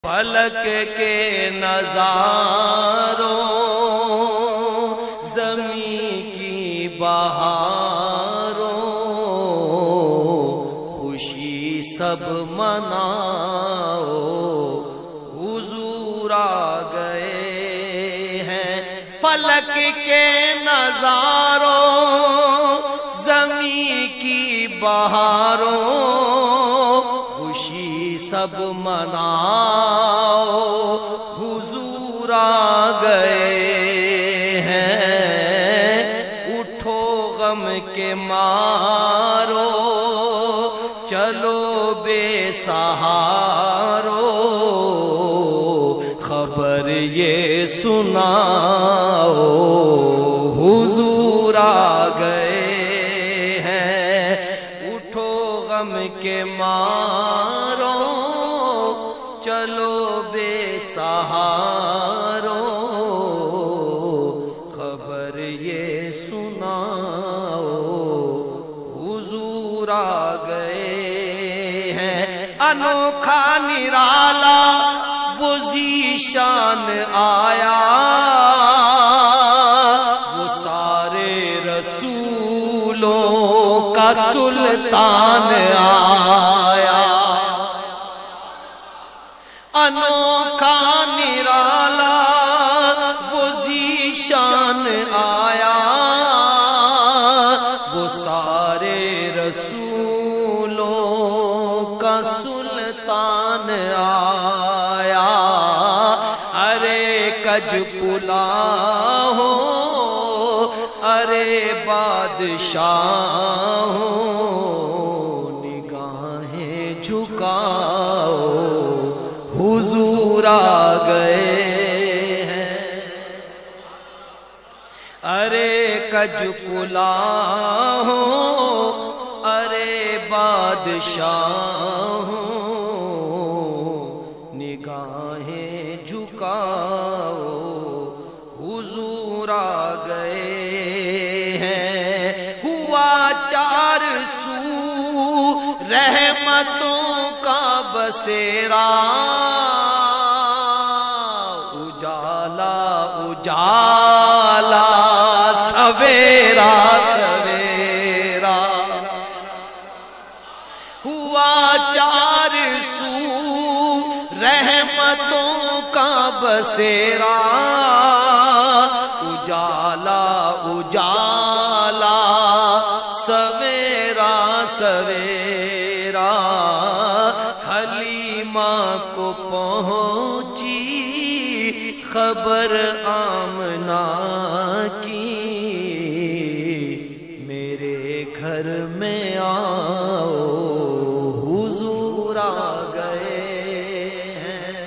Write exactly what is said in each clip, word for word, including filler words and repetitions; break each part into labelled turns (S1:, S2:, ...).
S1: فلک کے نظاروں زمین کی بہاروں خوشی سب مناؤ حضور آ گئے ہیں فلک کے نظاروں زمین کی بہاروں خوشی سب مناؤ حضور آ گئے ہیں اٹھو غم کے مارو چلو بے سہارو خبر یہ سناؤ حضور آ گئے ہیں اٹھو غم کے مارو چلو بے سہارو خبر یہ سناؤ حضور آ گئے ہیں انوکھا نرالا وہ ذیشان آیا وہ سارے رسولوں کا سلطان آیا انوکھا نرالا وہ ذیشان آیا وہ سارے رسولوں کا سلطان آیا ارے کج پلا ہو ارے بادشاہ ہو نگاہیں جھکاؤ حضور آ گئے ہیں ارے کج کلا ہو ارے بادشاہ ہو نگاہیں جھکاؤ حضور آ گئے ہیں ہوا چار سو رحمتوں کا بسیرا اجالا سویرا سویرا ہوا چار سو رحمتوں کا بسیرا اجالا اجالا سویرا سویرا حلیمہ کو پہنچی خبر آمنہ کی میرے گھر میں آؤ حضور آ گئے ہیں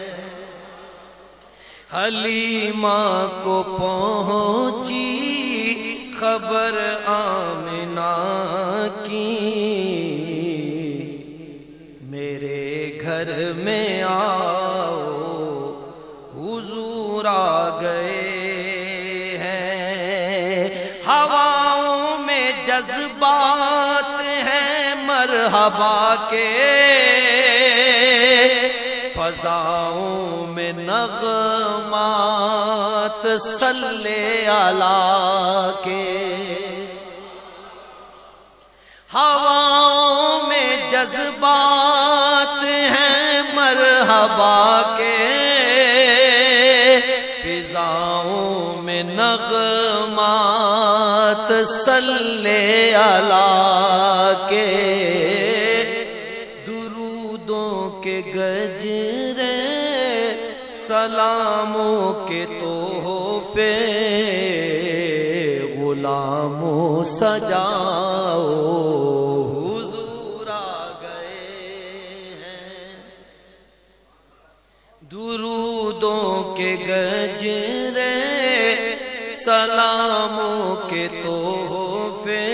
S1: حلیمہ کو پہنچی خبر آمنہ کی میرے گھر میں آؤ حضور آ گئے ہیں ہواؤں میں جذبات ہیں مرحبا کے فضاؤں میں نغمات صلی اللہ کے ہواؤں میں جذبات ہیں مرحبا کے فضاؤں میں نغمات صلی اللہ کے درودوں کے گجرے سلاموں کے تحفے غلاموں سجاؤ حضور آ گئے ہیں درودوں کے گجرے سلاموں کے تحفے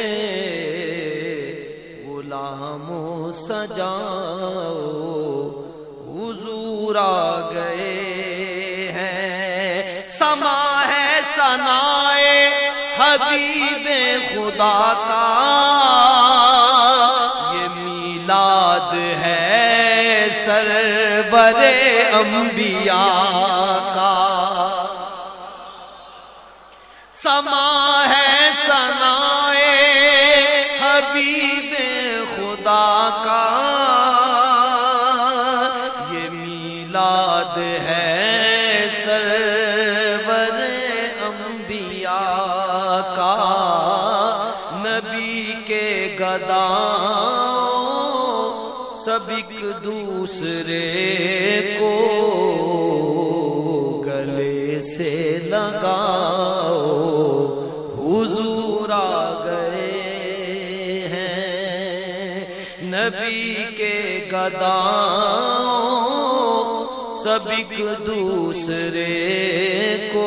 S1: غلاموں سجاؤ حضور آ گئے ہیں سما ہے ثنائے حبیب خدا کا یہ میلاد ہے سر سرور انبیاء کا سما ہے ثنائے حبیب خدا کا یہ میلاد ہے سرور انبیاء کا نبی کے گداؤں سب ایک دوسرے کو گلے سے لگاؤ حضور آ گئے ہیں نبی کے گداؤں سب ایک دوسرے کو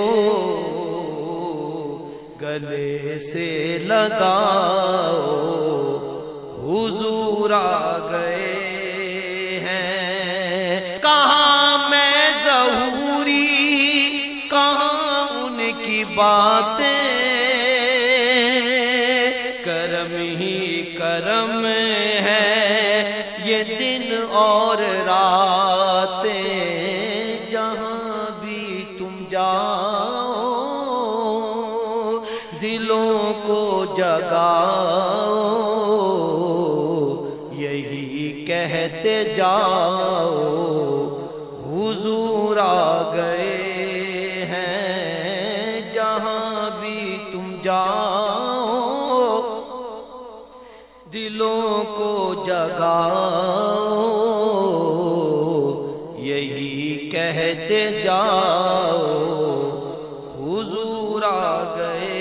S1: گلے سے لگاؤ حضور آ گئے ہیں کہاں میں ظہوری کہاں ان کی باتیں کرم ہی کرم ہے یہ دن اور راتیں جہاں بھی تم جاؤ دلوں کو جگاؤ یہی کہتے جاؤ حضور آ گئے ہیں جہاں بھی تم جاؤ دلوں کو جگاؤ یہی کہتے جاؤ حضور آ گئے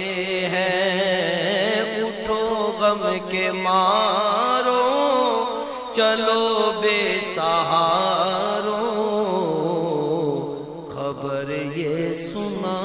S1: غم کے مارو چلو بے سہارو خبر یہ سنا